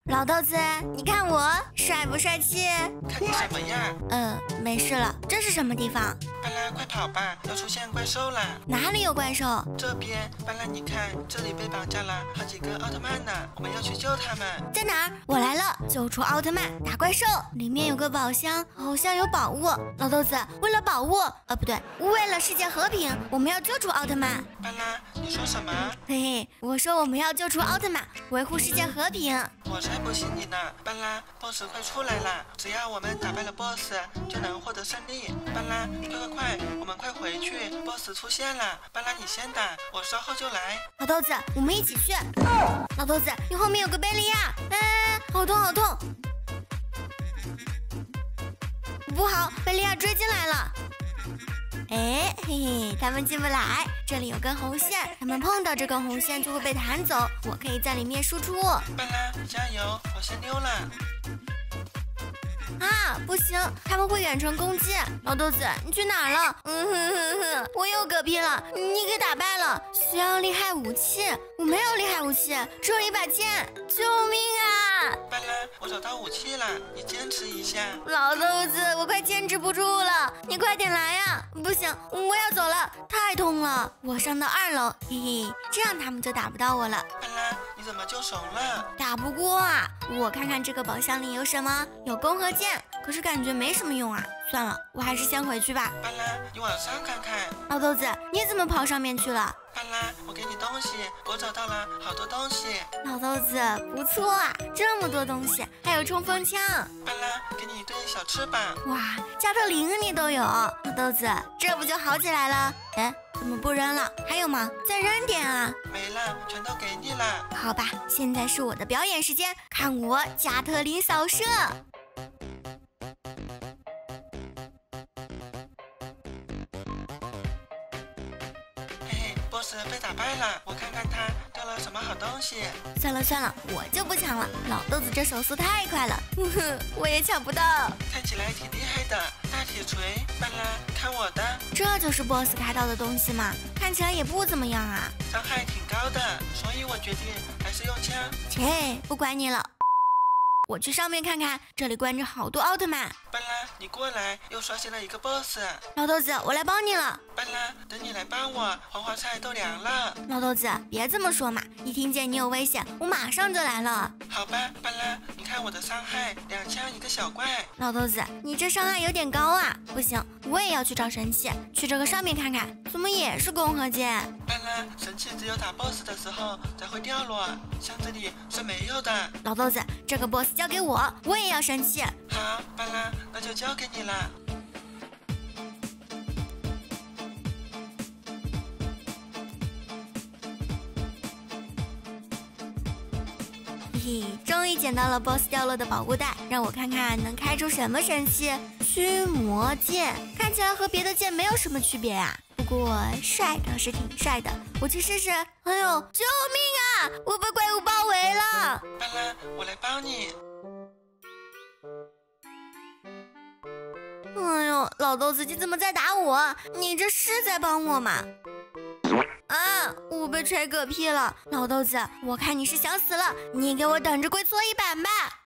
老豆子，你看我帅不帅气？ 看你什么呀？ 没事了。这是什么地方？ 巴拉，快跑吧，要出现怪兽了！ 哪里有怪兽？ 这边，巴拉，你看，这里被绑架了好几个奥特曼呢，我们要去救他们。 在哪儿？我来了，救出奥特曼，打怪兽。里面有个宝箱，好像有宝物。老豆子，为了宝物，不对，为了世界和平，我们要救出奥特曼。 巴拉，你说什么？ 嘿嘿，我说我们要救出奥特曼，维护世界和平。 我才不信你呢！巴拉 ，BOSS 快出来了！只要我们打败了 BOSS， 就能获得胜利。巴拉，快，我们快回去 ！BOSS 出现了！巴拉，你先打，我稍后就来。 老豆子，我们一起去。老豆子，你后面有个贝利亚，好痛好痛！不好，贝利亚追进来了。嘿嘿，他们进不来。这里有根红线，他们碰到这根红线就会被弹走。我可以在里面输出。 巴拉，加油！我先溜了。 不行，他们会远程攻击。老豆子，你去哪儿了？我又嗝屁了，你给打败了。需要厉害武器，我没有厉害武器，只有一把剑。救命啊！ 巴拉，我找到武器了，你坚持一下。 老豆子，我快坚持不住了，你快点来呀！不行，我要走了，太痛了。我上到2楼，嘿嘿，这样他们就打不到我了。 巴拉，你怎么就怂了？ 打不过啊！我看看这个宝箱里有什么，有弓和箭，可是感觉没什么用啊。算了，我还是先回去吧。 巴拉，你往上看看。 老豆子，你怎么跑上面去了？ 巴拉，我给你东西，我找到了好多东西。 老豆子，不错啊，这么多东西，还有冲锋枪。 巴拉，给你一对小翅膀。 哇，加特林你都有。老豆子，这不就好起来了？怎么不扔了？还有吗？再扔点啊！ 没了，全都给你了。 好吧，现在是我的表演时间，看我加特林扫射。 BOSS 被打败了，我看看他掉了什么好东西。 算了，我就不抢了。老豆子这手速太快了，我也抢不到。 看起来挺厉害的，大铁锤。巴拉，看我的。 这就是 BOSS 开到的东西吗？看起来也不怎么样啊。 伤害挺高的，所以我决定还是用枪。 切，不管你了。我去上面看看，这里关着好多奥特曼。 巴拉，你过来，又刷新了一个 BOSS。 老豆子，我来帮你了。 巴拉，等你来帮我，黄花菜都凉了。 老豆子，别这么说嘛，一听见你有危险，我马上就来了。 好吧，巴拉，你看我的伤害，2枪一个小怪。 老豆子，你这伤害有点高啊。不行，我也要去找神器，去这个上面看看，怎么也是弓和箭。 巴拉，神器只有打 BOSS 的时候才会掉落，箱子里是没有的。 老豆子，这个 BOSS 交给我，我也要神器。 好，巴拉，那就交给你了。 嘿，终于捡到了 BOSS 掉落的宝物袋，让我看看能开出什么神器。驱魔剑看起来和别的剑没有什么区别啊，不过帅倒是挺帅的，我去试试。哎呦，救命啊！我被怪物包围了。 巴拉，我来帮你。 哎呦，老豆子，你怎么在打我？你这是在帮我吗？我被吹嗝屁了。老豆子，我看你是想死了，你给我等着跪搓衣板吧。